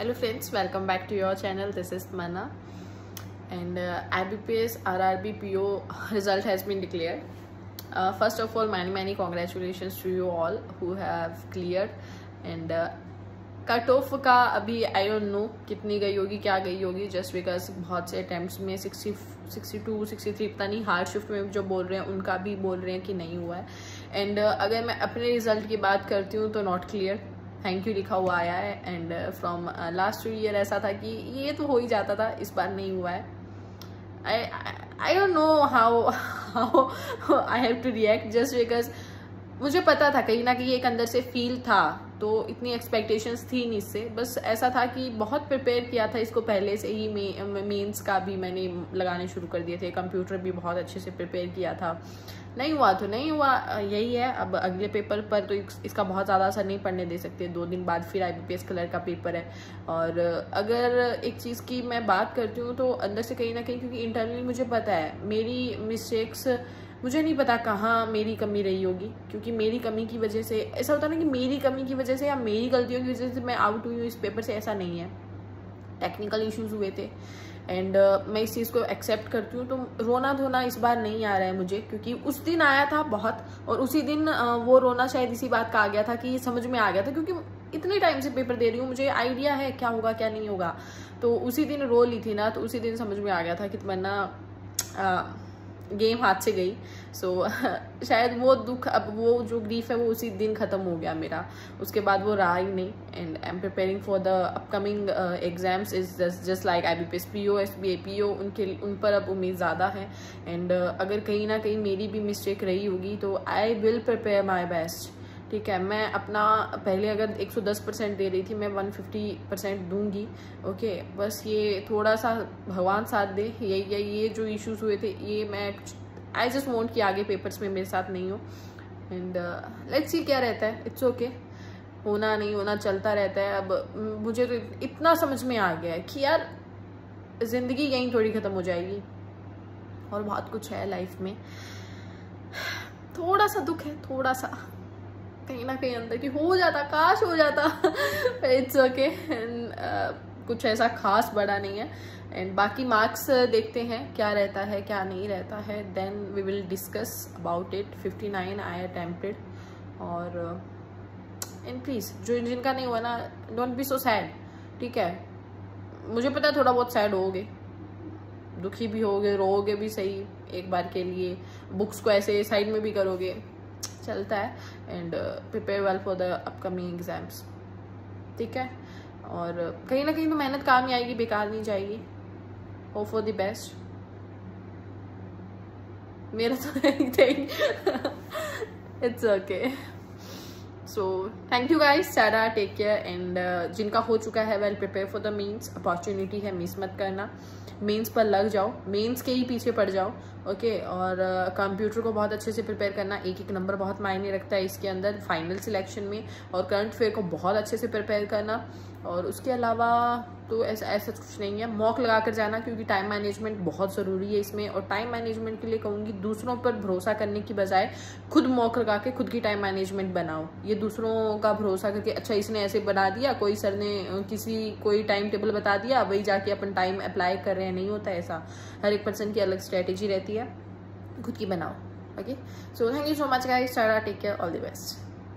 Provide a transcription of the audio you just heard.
Hello friends, welcome back to your channel. This is Mana and IBPS RRB PO result has been declared. First of all, many congratulations to you all who have cleared and cut off का अभी आई don't no कितनी गई होगी, क्या गई होगी, just because बहुत से अटैम्प्ट्स में 60, 62, 63 पता नहीं हार्ड शिफ्ट में जो बोल रहे हैं उनका भी बोल रहे हैं कि नहीं हुआ है. एंड अगर मैं अपने रिजल्ट की बात करती हूँ तो नॉट क्लियर, थैंक यू लिखा हुआ आया है. एंड फ्रॉम लास्ट ईयर ऐसा था कि ये तो हो ही जाता था, इस बार नहीं हुआ है. I don't know how I have to react, just because मुझे पता था कहीं ना कहीं एक अंदर से फील था, तो इतनी एक्सपेक्टेशंस थी नहीं इससे. बस ऐसा था कि बहुत प्रिपेयर किया था इसको पहले से ही. मेंस का भी मैंने लगाने शुरू कर दिए थे, कंप्यूटर भी बहुत अच्छे से प्रिपेयर किया था. नहीं हुआ तो नहीं हुआ, यही है. अब अगले पेपर पर तो इसका बहुत ज़्यादा असर नहीं पड़ने दे सकते. 2 दिन बाद फिर IBPS कलर का पेपर है. और अगर एक चीज़ की मैं बात करती हूँ तो अंदर से कहीं ना कहीं, क्योंकि इंटरनली मुझे पता है मेरी मिस्टेक्स, मुझे नहीं पता कहाँ मेरी कमी रही होगी, क्योंकि मेरी कमी की वजह से ऐसा होता ना कि मेरी कमी की वजह से या मेरी गलतियों की वजह से मैं आउट हुई हूँ इस पेपर से, ऐसा नहीं है. टेक्निकल इश्यूज हुए थे एंड मैं इस चीज़ को एक्सेप्ट करती हूँ. तो रोना धोना इस बार नहीं आ रहा है मुझे, क्योंकि उस दिन आया था बहुत, और उसी दिन वो रोना शायद इसी बात का आ गया था कि समझ में आ गया था, क्योंकि इतने टाइम से पेपर दे रही हूँ, मुझे आइडिया है क्या होगा क्या नहीं होगा. तो उसी दिन रो ली थी ना, तो उसी दिन समझ में आ गया था कि वरना गेम हाथ से गई. सो शायद वो दुख, अब वो जो ग्रीफ है वो उसी दिन ख़त्म हो गया मेरा, उसके बाद वो रहा ही नहीं. And I am preparing for the upcoming exams is just like IBPS PO, SBA PO, उन पर अब उम्मीद ज़्यादा है. एंड अगर कहीं ना कहीं मेरी भी मिस्टेक रही होगी तो I will prepare my best. ठीक है, मैं अपना पहले अगर 110% दे रही थी, मैं 150% दूंगी. ओके, बस ये थोड़ा सा भगवान साथ दे. ये जो इश्यूज हुए थे, ये मैं आई जस्ट वॉन्ट कि आगे पेपर्स में मेरे साथ नहीं हो. एंड लेट्स सी क्या रहता है. इट्स ओके, होना नहीं होना चलता रहता है. अब मुझे तो इतना समझ में आ गया है कि यार जिंदगी यहीं थोड़ी ख़त्म हो जाएगी, और बहुत कुछ है लाइफ में. थोड़ा सा दुख है, थोड़ा सा कहीं ना कहीं अंदर की हो जाता, काश हो जाता. इट्स ओके, कुछ ऐसा खास बड़ा नहीं है. एंड बाकी मार्क्स देखते हैं क्या रहता है क्या नहीं रहता है, then we will discuss about it. 59 I attempted. और एंड प्लीज़ जो जिनका नहीं हुआ ना, डोंट बी सो सैड. ठीक है, मुझे पता है थोड़ा बहुत सैड होगे, दुखी भी होगे, रोओगे भी सही एक बार के लिए, बुक्स को ऐसे साइड में भी करोगे, चलता है. And prepare well for the upcoming exams. ठीक है, और कहीं ना कहीं तो मेहनत काम ही आएगी, बेकार नहीं जाएगी. Hope for the best. मेरा तो anything. It's okay. So thank you guys, tata, take care. And जिनका हो चुका है well prepare for the mains. Opportunity है, मिस मत करना. मेंस पर लग जाओ, मेंस के ही पीछे पड़ जाओ. ओके, और कंप्यूटर को बहुत अच्छे से प्रिपेयर करना. एक नंबर बहुत मायने रखता है इसके अंदर फाइनल सिलेक्शन में. और करंट अफेयर को बहुत अच्छे से प्रिपेयर करना. और उसके अलावा तो ऐसा कुछ नहीं है. मॉक लगा कर जाना, क्योंकि टाइम मैनेजमेंट बहुत ज़रूरी है इसमें. और टाइम मैनेजमेंट के लिए कहूँगी, दूसरों पर भरोसा करने की बजाय खुद मॉक लगा के खुद की टाइम मैनेजमेंट बनाओ. ये दूसरों का भरोसा करके, अच्छा इसने ऐसे बना दिया, कोई सर ने कोई टाइम टेबल बता दिया, वही जाके अपन टाइम अप्लाई कर रहे हैं, नहीं होता ऐसा. हर एक पर्सन की अलग स्ट्रेटेजी रहती है, खुद की बनाओ. Okay, so thank you so much guys, tata, take care, all the best.